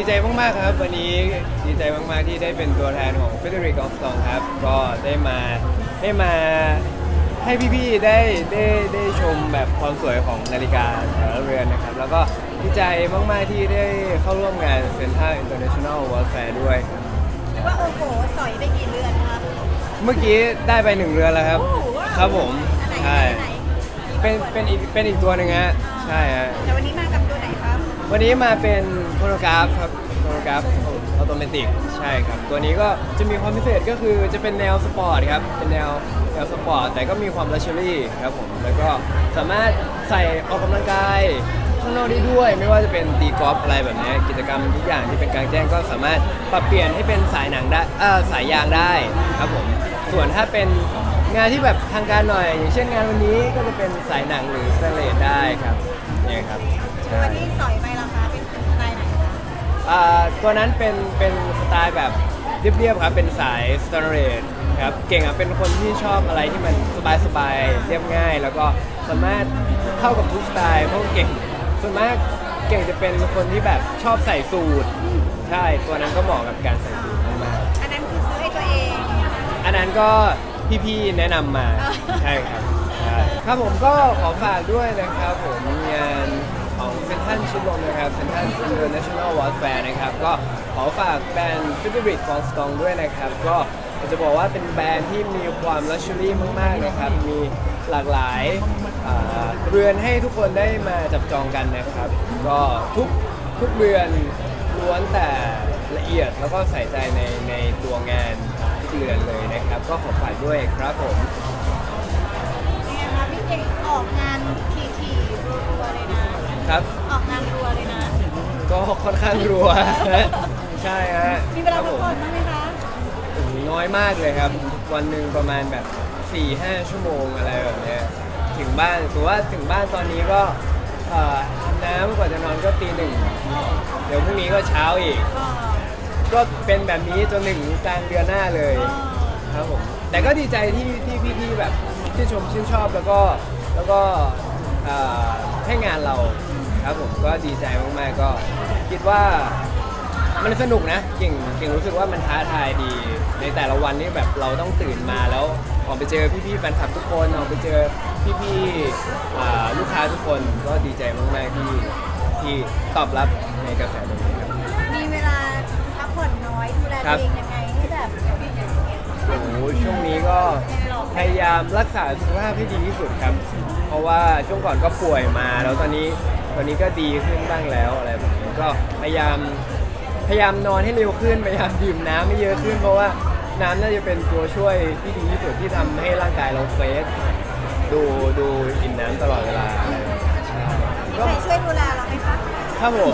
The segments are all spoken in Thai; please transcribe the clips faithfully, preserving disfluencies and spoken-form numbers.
ใจมากๆครับวันนี้ดีใจมากๆที่ได้เป็นตัวแทนของ Frederick Armstrong ครับก็ได้มาได้มาให้พี่ๆได้ได้ได้ชมแบบความสวยของนาฬิกาแต่ละเรือนนะครับแล้วก็ดีใจมากๆที่ได้เข้าร่วมงาน Central International World Fair ด้วยว่าโอ้โหสอยไปกี่เรือนครับเมื่อกี้ได้ไปหนึ่งเรือนแล้วครับครับผมใช่เป็นเป็นอีกเป็นอีกตัวหนึ่งฮะใช่ฮะแต่วันนี้มากับตัวไหนครับวันนี้มาเป็นโครโนกราฟครับโครโนกราฟออโตเมติกใช่ครับตัวนี้ก็จะมีความพิเศษก็คือจะเป็นแนวสปอร์ตครับเป็นแนวแนวสปอร์ตแต่ก็มีความลักชัวรี่ครับผมแล้วก็สามารถใส่ออกกำลังกายข้างนอกได้ด้วยไม่ว่าจะเป็นตีกอล์ฟอะไรแบบนี้กิจกรรมทุกอย่างที่เป็นกลางแจ้งก็สามารถปรับเปลี่ยนให้เป็นสายหนังได้เออสายยางได้ครับผมส่วนถ้าเป็นงานที่แบบทางการหน่อยอย่างเช่นงานวันนี้ก็จะเป็นสายหนังหรือสแตนเลสได้ครับเนี่ยครับวันนี้สอยไปราคาเป็นสไตล์ไหนคะอ่าตัวนั้นเป็นเป็นสไตล์แบบเรียบๆครับเป็นสายสแตนเลสครับเก่งอ่ะเป็นคนที่ชอบอะไรที่มันสบายๆเรียบง่ายแล้วก็สามารถเข้ากับทุกสไตล์เพราะเก่งส่วนมากเก่งจะเป็นคนที่แบบชอบใส่สูทใช่ตัวนั้นก็เหมาะกับการใส่สูทมากๆอันนั้นคือซื้อให้ตัวเองอันนั้นก็พี่ๆแนะนำมาใช่ครับครับผมก็ขอฝากด้วยนะครับผมงานของเซ็นทรัลชิดลมนะครับเซ็นทรัล International World Fair นะครับก็ขอฝากแบรนด์ Frederick Armstrong ด้วยนะครับก็จะบอกว่าเป็นแบรนด์ที่มีความลักชัวรี่มากๆนะครับมีหลากหลายเรือนให้ทุกคนได้มาจับจองกันนะครับก็ทุกทุกเรือนล้วนแต่ละเอียดแล้วก็ใส่ใจในในตัวงานทุกเรือนเลยนะครับก็ขอฝากด้วยครับผมเนี่ยครับพี่เก่งออกงานทีทีรัวๆเลยนะครับออกงานรัวเลยนะก็ค่อนข้างรัวใช่ฮะมีเวลาพักผ่อนบ้างไหมคะน้อยมากเลยครับวันหนึ่งประมาณแบบ สี่ห้า ชั่วโมงอะไรแบบนี้ถึงบ้านถือว่าถึงบ้านตอนนี้ก็อาบน้ำกว่าจะนอนก็ตีหนึ่งเดี๋ยวพรุ่งนี้ก็เช้าอีกก็เป็นแบบนี้จนถึงกลางเดือนหน้าเลยครับผมแต่ก็ดีใจที่ที่พี่ๆแบบที่ชมชื่นชอบแล้วก็แล้วก็ให้งานเราครับผมก็ดีใจมากๆก็คิดว่ามันสนุกนะเก่งเก่งรู้สึกว่ามันท้าทายดีในแต่ละวันนี่แบบเราต้องตื่นมาแล้วออกไปเจอพี่ๆแฟนคลับทุกคนออกไปเจอพี่ๆลูกค้าทุกคนก็ดีใจมากๆที่ที่ตอบรับในกระแสตรงนี้ครับมีเวลาพักผ่อนน้อยดูแลตัวเองยังไงให้แบบโอ้โหช่วงนี้ก็พยายามรักษาสุขภาพให้ดีที่สุดครับเพราะว่าช่วงก่อนก็ป่วยมาแล้วตอนนี้ตอนนี้ก็ดีขึ้นบ้างแล้วอะไรแบบนี้ก็พยายามพยายามนอนให้เร็วขึ้นพยายามดื่มน้ำให้เยอะขึ้นเพราะว่าน้ำน่าจะเป็นตัวช่วยที่ดีที่สุดที่ทำให้ร่างกายเราเฟรชดูดูกินน้ำตลอดเวลาก็ช่วยดูแลเราไหมคะครับผม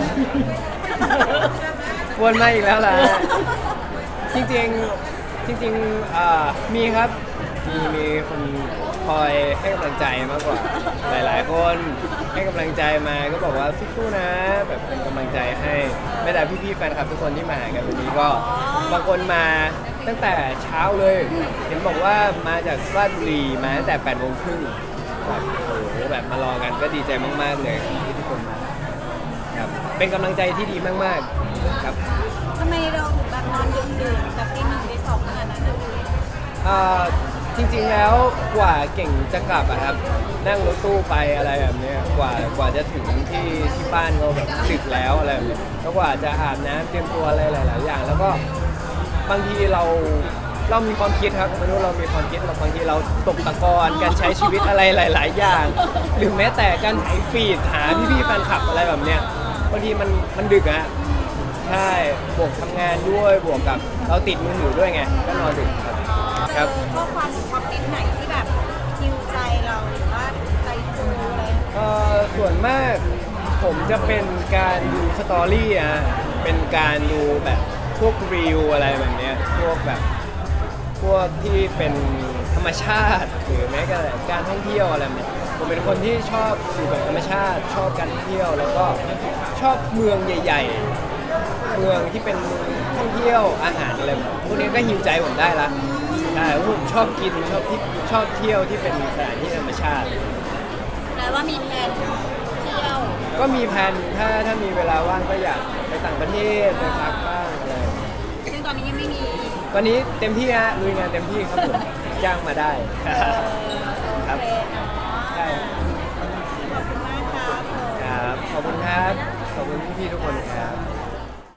วนมาอีกแล้วล่ะจริงๆจริงๆมีครับมีมีคนคอยให้กำลังใจมากกว่าหลายๆคนให้กำลังใจมาก็บอกว่าสู้ๆนะแบบเป็นกำลังใจให้แม้แต่พี่ๆแฟนคลับทุกคนที่มาหากันวันนี้ก็บางคนมาตั้งแต่เช้าเลยเห็นบอกว่ามาจากราชบุรีมาตั้งแต่แปดโมงครึ่งแบบโอ้โหแบบมารอกันก็ดีใจมากๆเลยที่ทุกคนมาครับเป็นกำลังใจที่ดีมากๆครับทำไมเราถึงแบบนอนดึกดื่นแบบตีหนึ่งตีสองขนาดนั้นเลยจริงๆแล้วกว่าเก่งจะกลับอะครับนั่งรถตู้ไปอะไรแบบนี้กว่ากว่าจะถึงที่ที่บ้านก็แบบดึกแล้วอะไรแบบนี้แล้วกว่าจะอาบน้ำเตรียมตัวอะไรหลายๆอย่างแล้วก็บางทีเราเรามีความคิดครับไม่รู้เรามีความคิดเราบางทีเราตกตะกอนการใช้ชีวิตอะไรหลายๆอย่างหรือแม้แต่การถ่ายฟีดหาพี่ๆแฟนคลับอะไรแบบเนี้ยบางทีมันมันดึกอะใช่บวกทำงานด้วยบวกกับเราติดมือถือด้วยไงก็นอนดึกครับครับข้อความคอมเมนต์ไหนที่แบบฮิวใจเราหรือว่าใจฟูอะไรเอ่อส่วนมากผมจะเป็นการดูสตอรี่อะเป็นการดูแบบพวกรีวอะไรแบบเนี้ยพวกแบบพวกที่เป็นธรรมชาติหรือแม้กระทั่งการท่องเที่ยวอะไรแบบนี้ผมเป็นคนที่ชอบอยู่กับธรรมชาติชอบการท่องเที่ยวแล้วก็ชอบเมืองใหญ่ๆเมืองที่เป็นท่องเที่ยวอาหารอะไรพวกนี้ก็ฮิวใจผมได้ละใช่ผมชอบกินชอบที่ชอบเที่ยวที่เป็นสถานที่ธรรมชาติแปลว่ามีแผนเที่ยวก็มีแผนถ้าถ้ามีเวลาว่างก็อยากไปต่างประเทศไปพักบ้างอะไรซึ่งตอนนี้ยังไม่มีตอนนี้เต็มที่ฮะลุยงานเต็มที่ครับผมจ้างมาได้เออครับโอเค